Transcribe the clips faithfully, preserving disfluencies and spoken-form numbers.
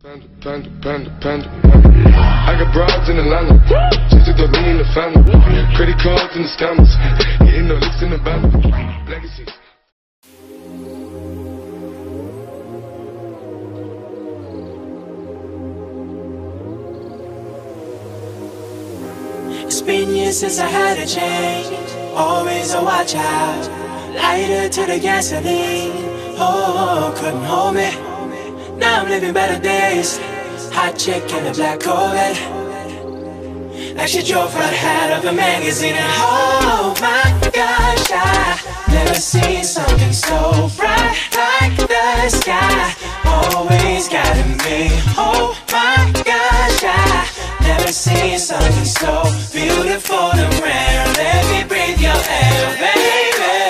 Panda, panda, panda, panda. I got broads in Atlanta, just to throw me in the family. Credit cards and the scammers, getting no licks in the band. Legacies. It's been years since I had a change. Always a watch out, lighter to the gasoline. Oh, couldn't hold me. Now I'm living better days. Hot chick in a black Corvette, like she drove right out of a magazine. And oh my gosh, I never seen something so bright like the sky. Always guiding me. Oh my gosh, I never seen something so beautiful and rare. Let me breathe your air, baby.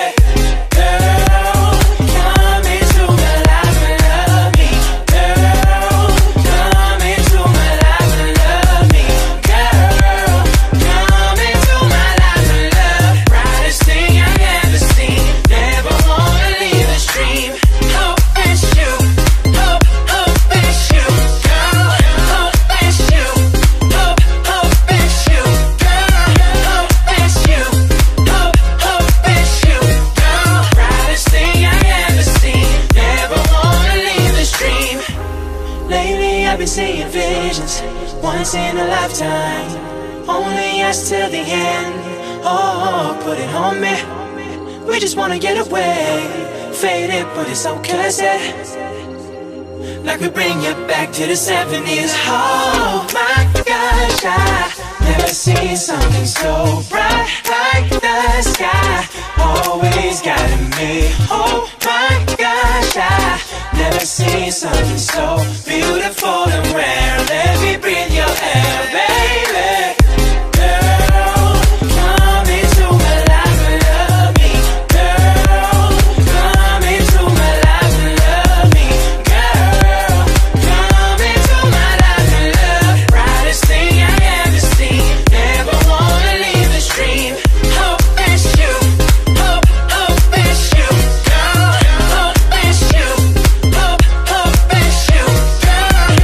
I've been seeing visions, once in a lifetime, only us till the end. Oh, put it on me. We just wanna get away, faded, but it's so cursed. Like we bring you back to the seventies. Oh my gosh, I never seen something so bright like the sky. Always guiding me. Oh my gosh, I never seen something so beautiful and rare. Let me breathe your air, baby. Girl, come into my life and love me. Girl, come into my life and love me. Girl, come into my life and love. Brightest thing I ever seen. Never wanna leave the stream. Hope it's you. Hope, hope it's you. Girl, hope it's you. Hope, hope it's you. Girl,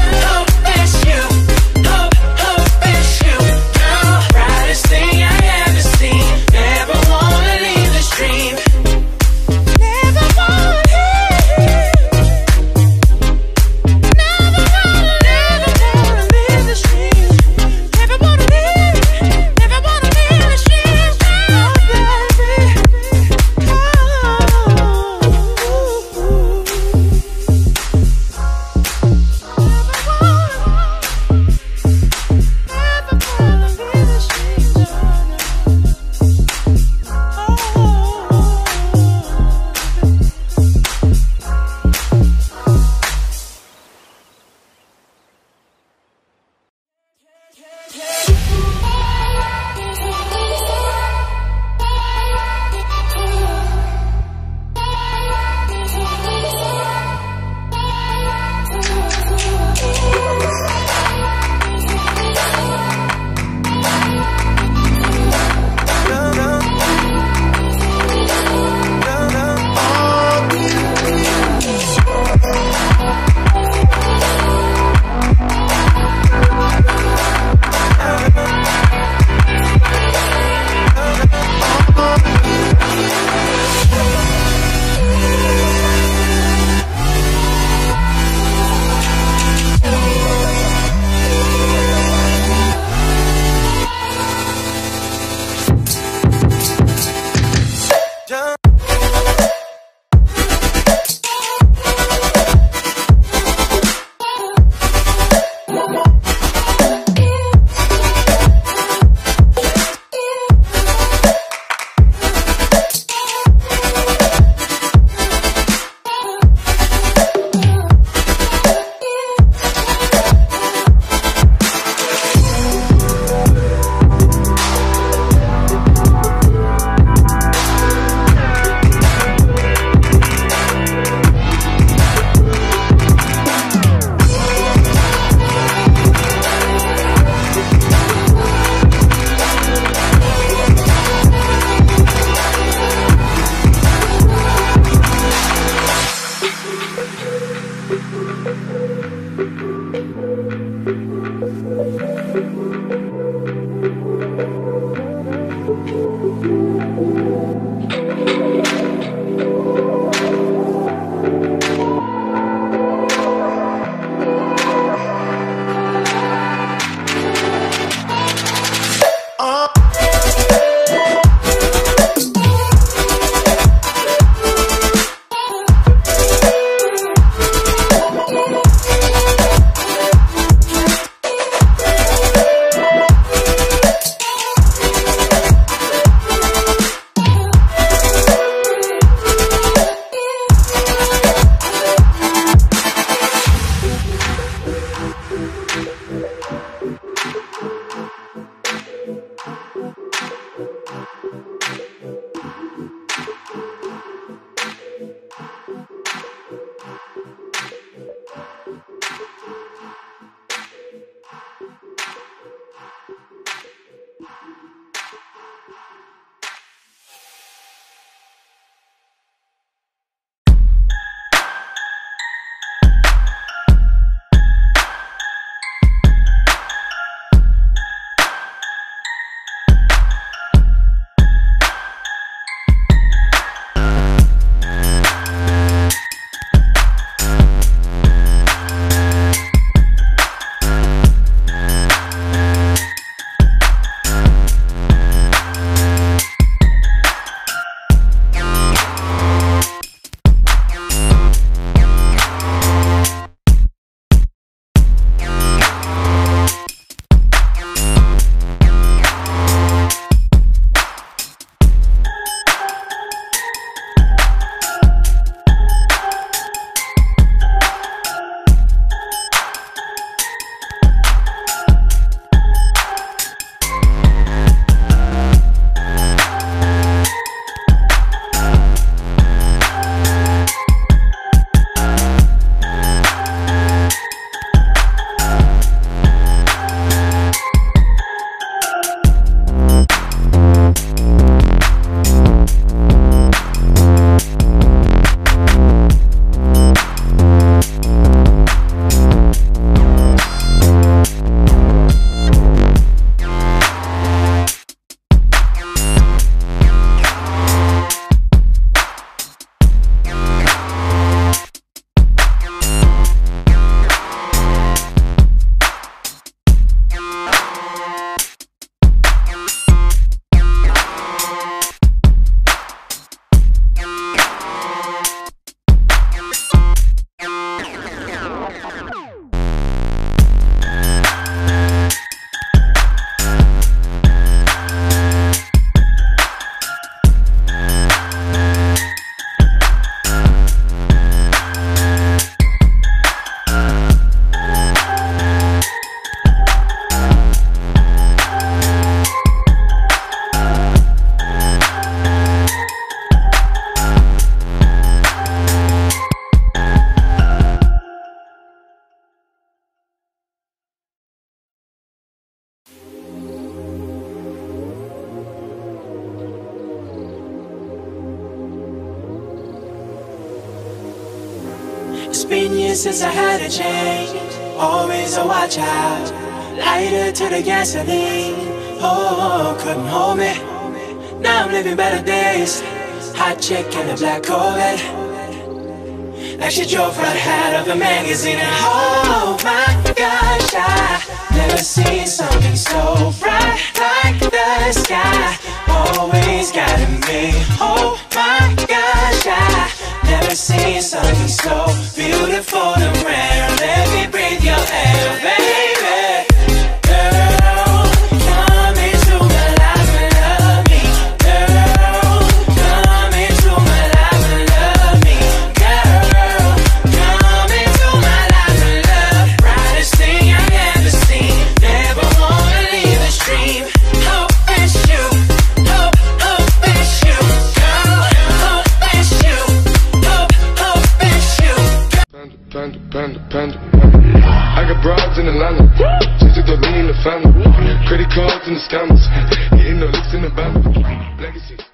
been years since I had a change. Always a watch out, lighter to the gasoline. Oh, couldn't hold me. Now I'm living better days. Hot chick in a black Corvette, like she drove right out of a magazine. And oh my gosh, I never seen something so bright like the sky. Always guiding me. Oh my gosh, I never seen something so beautiful and rare. Let me breathe your air, baby. Girl, come into my life and love me. Girl, come into my life and love me. Girl, come into my life and love. Brightest thing I've ever seen. Never wanna leave the stream. Hope it's you. Hope, hope it's you. Girl, hope it's you. Hope, hope it's you. Panda, panda, panda, panda. I got broads in Atlanta, just took the lean in the family. Credit cards and the scammers, hitting the licks in the band. Legacy.